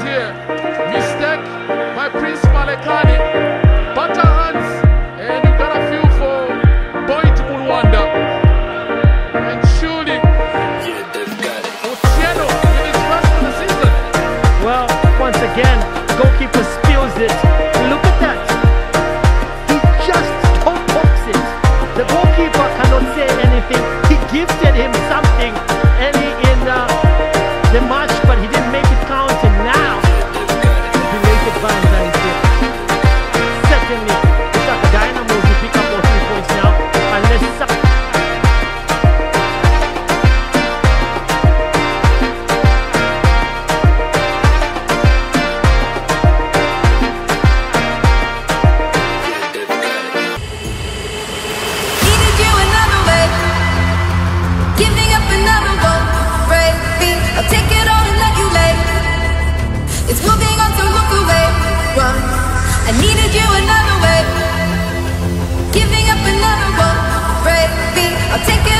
here. Mistake by Prince Malekani. Butter hands. And you got a feel for Boyd Mulwanda. And surely Otieno in his first of the season. Well, once again, goalkeeper spills it. Look at that. He just toe-pokes it. The goalkeeper cannot say anything. He gifted him something early in the match, but he didn't make it count. And now, the rated Valentine's Day. Certainly, it's like Dynamo to pick up those 3 points now. Unless I'll take it all and let you lay. It's moving on, so look away. Run. I needed you another way. Giving up another one. Break me. I'll take it.